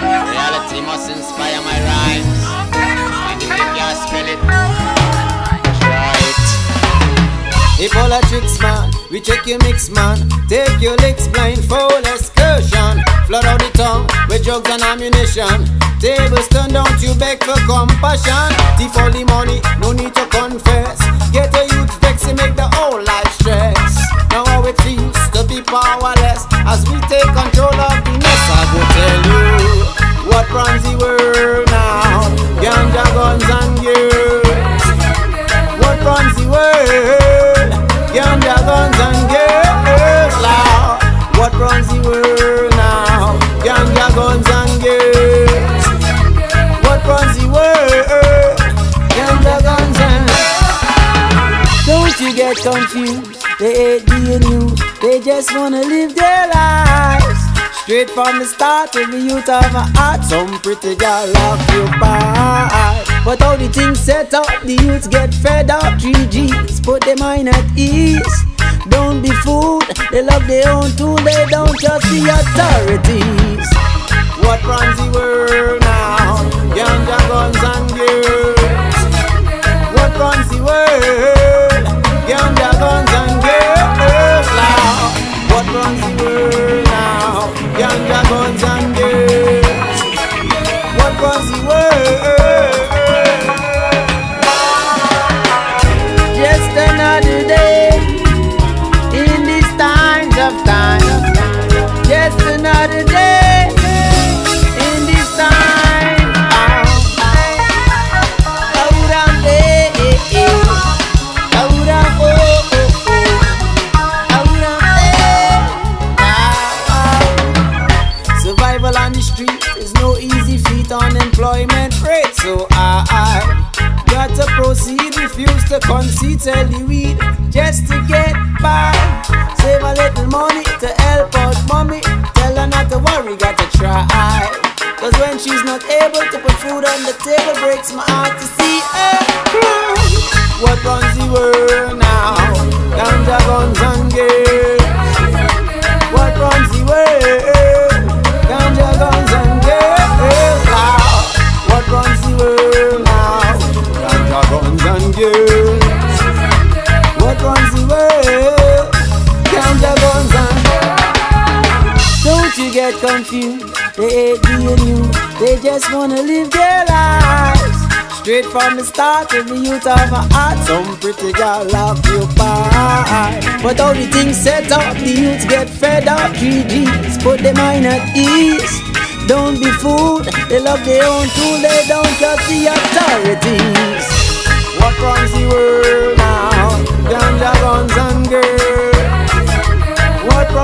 Reality must inspire my rhymes. And if you can't spell it, try it. If all a tricks, man, we check your mix, man. Take your licks, blindfold excursion. Flood out the tongue with drugs and ammunition. Tables turn down, you beg for compassion. Thief all the money, no need to confess. Get a youth vex and make the whole life stress. Now how it feels to be powerless as we take control of the mess. I go tell you what runs the world now. Ganja, guns and girls. What runs the world? Ganja, guns and girls. Loud. What runs the world now? Ganja, guns and girls. What runs the world? Ganja, guns and girls. Don't you get confused? They hate being you. They just wanna live their lives. Straight from the start, every youth have a heart. Some pretty girl occupied. But how the things set up, the youths get fed up. 3Gs, put their mind at ease. Don't be fooled, they love their own tool. They don't trust the authorities. What runs the world now? Ganja, guns and girls. What runs the world? Ganja, guns and girls. Loud. What runs the world now? Ganja, guns and girls. What runs the world? Just another day in these times of time. Just another day in these times. Survival on the street is no easy feat. Unemployment rate so high. Got to proceed, refuse to concede. Sell the weed just to get by. Save a little money to help out mommy. Tell her not to worry, got to try. Cause when she's not able to put food on the table, breaks my heart to see her cry. What runs the world now? Ganja, guns and girls. What runs the world? Ganja, guns and girls. What runs the world now? Ganja, guns and girls. What runs the world? Ganja, guns and girls. Don't you get confused? They hate being you. They just wanna live their lives. Straight from the start, every youth have a heart. Some pretty girl occupied. But how the things set up, the youths get fed up. 3Gs, put their mind at ease. Don't be fooled, they love their own tool. They don't trust the authorities. What runs the world now? Ganja, guns and girls. What